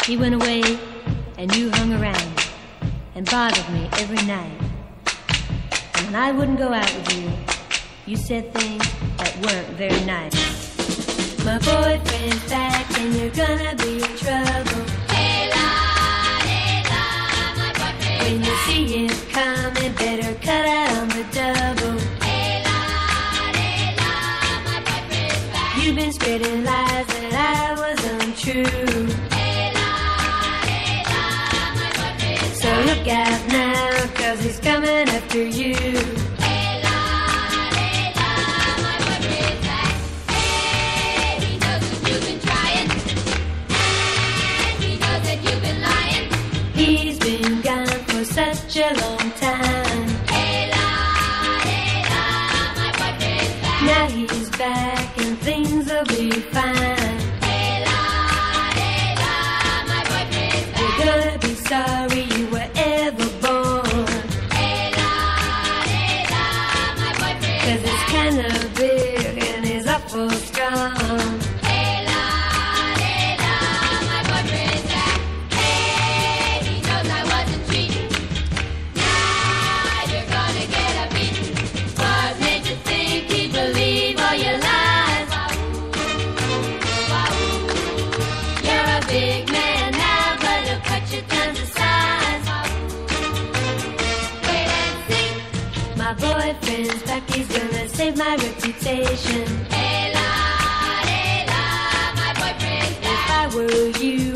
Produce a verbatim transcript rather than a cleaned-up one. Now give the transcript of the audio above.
He went away and you hung around and bothered me every night. And when I wouldn't go out with you, you said things that weren't very nice. My boyfriend's back and you're gonna be in trouble. Hey la, hey la, my boyfriend's when you see him coming, better cut out on the double. Hey la, hey la, my boyfriend's back. You've been spreading lies that I was untrue. Hey la, hey la, my boyfriend's so look out now, cause he's coming after you. He's been gone for such a long time. Hey la, hey la, my boyfriend's back. Now he's back and things will be fine. Hey la, hey la, my boyfriend's back. You're gonna be sorry you were ever born. Hey la, hey la, my boyfriend's cause it's kinda big and he's awful strong. Big man now, but he'll cut you tons of size. Wait and see. My boyfriend's back, he's gonna save my reputation. Hey la, hey la, my boyfriend's back. If I were you,